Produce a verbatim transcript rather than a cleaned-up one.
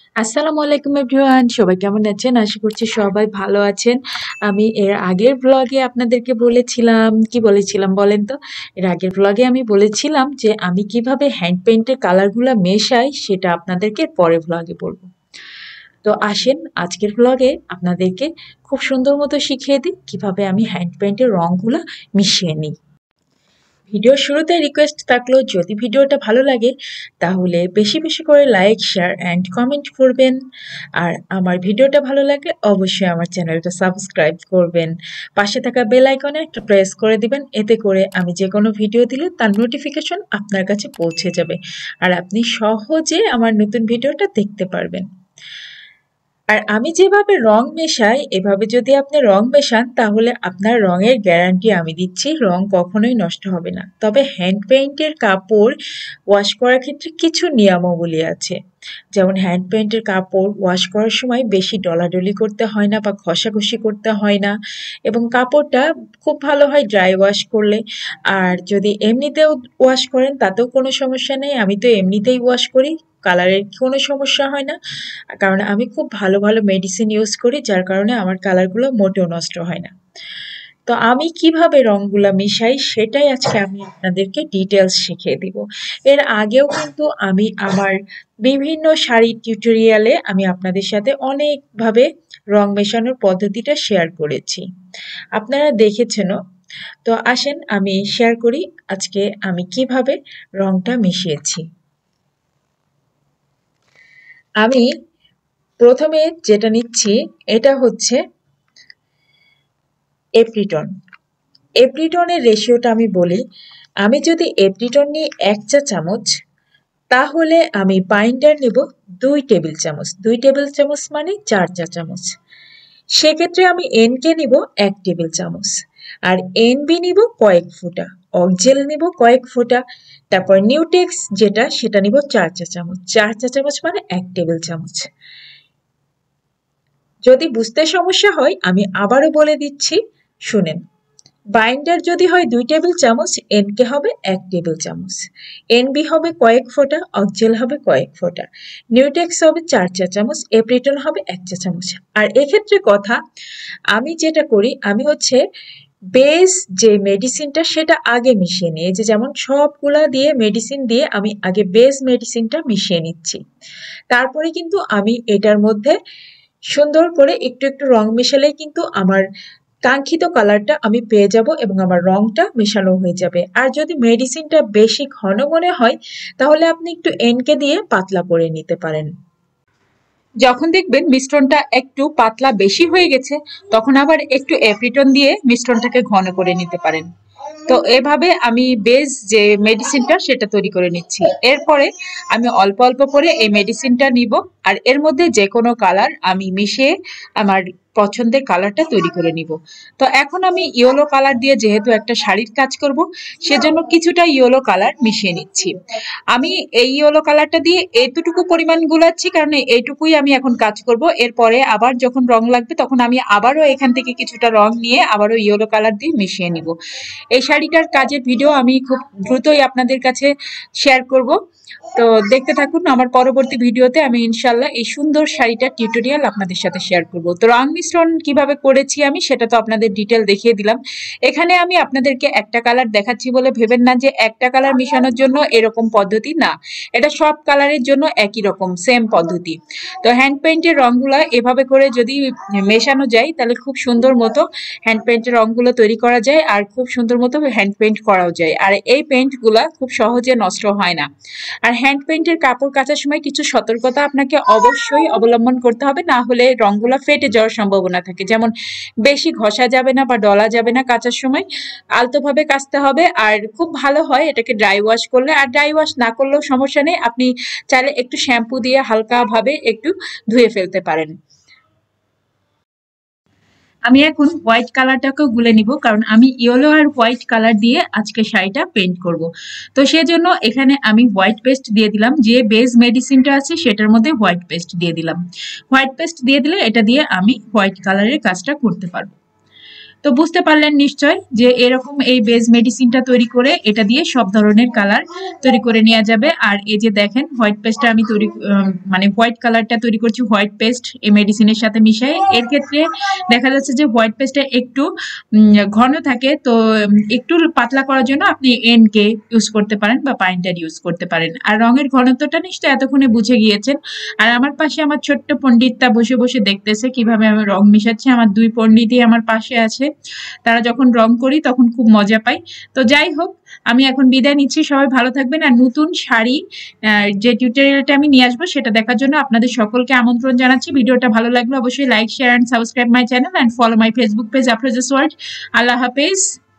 আসসালামু আলাইকুম এভরিওয়ান, সবাই কেমন আছেন? আশা করছি সবাই ভালো আছেন। আমি এর আগের ব্লগে আপনাদেরকে বলেছিলাম, কি বলেছিলাম বলেন তো? এর আগের ব্লগে আমি বলেছিলাম যে আমি কিভাবে হ্যান্ড পেইন্টের কালারগুলা মেশাই সেটা আপনাদেরকে পরের ব্লগে বলবো। তো আসেন আজকের ব্লগে আপনাদেরকে খুব সুন্দর মতো শিখিয়ে দিই কিভাবে আমি হ্যান্ড পেইন্টের রংগুলা মিশিয়ে নিই। ভিডিওর শুরুতে রিকোয়েস্ট থাকলো, যদি ভিডিওটা ভালো লাগে তাহলে বেশি বেশি করে লাইক, শেয়ার অ্যান্ড কমেন্ট করবেন। আর আমার ভিডিওটা ভালো লাগলে অবশ্যই আমার চ্যানেলটা সাবস্ক্রাইব করবেন। পাশে থাকা বেল আইকনে একটা প্রেস করে দিবেন, এতে করে আমি যে কোনো ভিডিও দিলে তার নোটিফিকেশন আপনার কাছে পৌঁছে যাবে আর আপনি সহজে আমার নতুন ভিডিওটা দেখতে পারবেন। আর আমি যেভাবে রং মেশাই, এভাবে যদি আপনি রং মেশান তাহলে আপনার রঙের গ্যারান্টি আমি দিচ্ছি, রং কখনোই নষ্ট হবে না। তবে হ্যান্ড পেইন্টের কাপড় ওয়াশ করার ক্ষেত্রে কিছু নিয়মাবলী আছে। যেমন হ্যান্ড পেইন্টের কাপড় ওয়াশ করার সময় বেশি ডলাডলি করতে হয় না বা ঘষাঘষি করতে হয় না, এবং কাপড়টা খুব ভালো হয় ড্রাই ওয়াশ করলে। আর যদি এমনিতেও ওয়াশ করেন তাতেও কোনো সমস্যা নেই, আমি তো এমনিতেই ওয়াশ করি, কালারের কোনো সমস্যা হয় না। কারণ আমি খুব ভালো ভালো মেডিসিন ইউজ করি, যার কারণে আমার কালারগুলো মোটেও নষ্ট হয় না। তো আমি কিভাবে রংগুলা মিশাই সেটাই আজকে আমি আপনাদেরকে ডিটেলস শিখিয়ে দিব। এর আগেও কিন্তু আমি আমার বিভিন্ন শাড়ির টিউটোরিয়ালে আমি আপনাদের সাথে অনেকভাবে রং মেশানোর পদ্ধতিটা শেয়ার করেছি, আপনারা দেখেছেনও। তো আসেন আমি শেয়ার করি আজকে আমি কিভাবে রংটা মিশিয়েছি। আমি প্রথমে যেটা নিচ্ছি এটা হচ্ছে এপ্রিটন। এপ্রিটনের রেশিওটা আমি বলি, আমি যদি এপ্রিটন নিই এক চা চামচ, তাহলে আমি বাইন্ডার নেব দুই টেবিল চামচ। দুই টেবিল চামচ মানে চার চা চামচ। সেক্ষেত্রে আমি এনকে নিব এক টেবিল চামচ, আর এনবি নিব কয়েক ফোঁটা, অকজেল নিব কয়েক ফোঁটা, তারপর নিউটেক্স যেটা সেটা নিব চার চা চামচ। চার চা চামচ মানে এক টেবিল চামচ। যদি বুঝতে সমস্যা হয় আমি আবারও বলে দিচ্ছি, শুনেন। বাইন্ডার যদি হয় দুই টেবিল চামচ, এনকে হবে এক টেবিল চামচ, এনবি হবে কয়েক ফোঁটা, অকজেল হবে কয়েক ফোঁটা, নিউটেক্স হবে চার চা চামচ, এপ্রিটন হবে এক চা চামচ। আর এক্ষেত্রে কথা, আমি যেটা করি আমি হচ্ছে বেস যে মেডিসিনটা সেটা আগে মিশিয়ে নিই। এই যে যেমন সবগুলা দিয়ে মেডিসিন দিয়ে আমি আগে বেস মেডিসিনটা মিশিয়ে নিচ্ছি, তারপরে কিন্তু আমি এটার মধ্যে সুন্দর করে একটু একটু রং মেশালেই কিন্তু আমার কাঙ্ক্ষিত কালারটা আমি পেয়ে যাব এবং আমার রংটা মেশানো হয়ে যাবে। আর যদি মেডিসিনটা বেশি ঘন মনে হয় তাহলে আপনি একটু এনকে দিয়ে পাতলা করে নিতে পারেন। যখন দেখবেন মিশ্রণটা একটু পাতলা বেশি হয়ে গেছে, তখন আবার একটু এপ্রিটন দিয়ে মিশ্রণটাকে ঘন করে নিতে পারেন। তো এভাবে আমি বেস যে মেডিসিনটা সেটা তৈরি করে নিচ্ছি। এরপরে আমি অল্প অল্প করে এই মেডিসিনটা নিব, আর এর মধ্যে যে কোনো কালার আমি মিশিয়ে আমার পছন্দের কালারটা তৈরি করে নিব। তো এখন আমি ইয়েলো কালার দিয়ে যেহেতু একটা শাড়ির কাজ করব, সেজন্য কিছুটা ইয়েলো কালার মিশিয়ে নিচ্ছি। আমি এই ইয়েলো কালারটা দিয়ে এতটুকু পরিমাণ গুলাচ্ছি কারণ এইটুকুই আমি এখন কাজ করব। এরপরে আবার যখন রং লাগবে তখন আমি আবারও এখান থেকে কিছুটা রং নিয়ে আবারও ইয়েলো কালার দিয়ে মিশিয়ে নিব। এই শাড়িটার কাজের ভিডিও আমি খুব দ্রুতই আপনাদের কাছে শেয়ার করব। তো দেখতে থাকুন, আমার পরবর্তী ভিডিওতে আমি ইনশাল্লাহ এই সুন্দর শাড়িটার টিউটোরিয়াল আপনাদের সাথে শেয়ার করব। তো রং মিশ্রণ কিভাবে করেছি আমি সেটা তো আপনাদের ডিটেল দেখিয়ে দিলাম। এখানে আমি আপনাদেরকে একটা কালার দেখাচ্ছি বলে ভেবেন না যে একটা কালার মিশানোর জন্য এরকম পদ্ধতি, না, এটা সব কালারের জন্য একই রকম সেম পদ্ধতি। তো হ্যান্ড পেইন্টের রংগুলা এভাবে করে যদি মেশানো যায় তাহলে খুব সুন্দর মতো হ্যান্ড পেইন্টের রংগুলো তৈরি করা যায় আর খুব সুন্দর মতো হ্যান্ড পেইন্ট করাও যায়। আর এই পেইন্টগুলা খুব সহজে নষ্ট হয় না। আর হ্যান্ড পেইন্টের কাপড় কাচার সময় কিছু সতর্কতা আপনাকে অবশ্যই অবলম্বন করতে হবে, না হলে রংগুলা ফেটে যাওয়ার সম্ভাবনা থাকে। যেমন বেশি ঘষা যাবে না বা ডলা যাবে না কাচার সময়, আলতোভাবে কাচতে হবে। আর খুব ভালো হয় এটাকে ড্রাই ওয়াশ করলে, আর ড্রাই ওয়াশ না করলেও সমস্যা নেই, আপনি চাইলে একটু শ্যাম্পু দিয়ে হালকাভাবে একটু ধুয়ে ফেলতে পারেন। আমি এখন হোয়াইট কালারটাকেও গুলে নিব, কারণ আমি ইয়েলো আর হোয়াইট কালার দিয়ে আজকে শাড়িটা পেইন্ট করব। তো সেজন্য এখানে আমি হোয়াইট পেস্ট দিয়ে দিলাম, যে বেস মেডিসিনটা আছে সেটার মধ্যে হোয়াইট পেস্ট দিয়ে দিলাম। হোয়াইট পেস্ট দিয়ে দিলে এটা দিয়ে আমি হোয়াইট কালারের কাজটা করতে পারবো। তো বুঝতে পারলেন নিশ্চয় যে এরকম এই বেজ মেডিসিনটা তৈরি করে এটা দিয়ে সব ধরনের কালার তৈরি করে নেওয়া যাবে। আর এই যে দেখেন হোয়াইট পেস্টটা আমি তৈরি মানে হোয়াইট কালারটা তৈরি করছি হোয়াইট পেস্ট এই মেডিসিনের সাথে মিশিয়ে। এর ক্ষেত্রে দেখা যাচ্ছে যে হোয়াইট পেস্টটা একটু ঘন থাকে, তো একটু পাতলা করার জন্য আপনি এনকে ইউজ করতে পারেন বা পাইন্টার ইউজ করতে পারেন। আর রঙের ঘনত্বটা নিশ্চয়ই এতক্ষণে বুঝে গিয়েছেন। আর আমার পাশে আমার ছোট্ট পণ্ডিতটা বসে বসে দেখতেছে কিভাবে আমি রং মিশাচ্ছি। আমার দুই পণ্ডিতই আমার পাশে আছে, তারা যখন রং করি তখন খুব মজা পাই। তো যাই হোক, আমি এখন বিদায় নিচ্ছি। সবাই ভালো থাকবেন। আর নতুন শাড়ি যে টিউটোরিয়ালটা আমি নিয়ে আসবো সেটা দেখার জন্য আপনাদের সকলকে আমন্ত্রণ জানাচ্ছি। ভিডিওটা ভালো লাগলে অবশ্যই like, share and subscribe my channel and follow my Facebook page Afroza's world. আল্লাহ হাফেজ।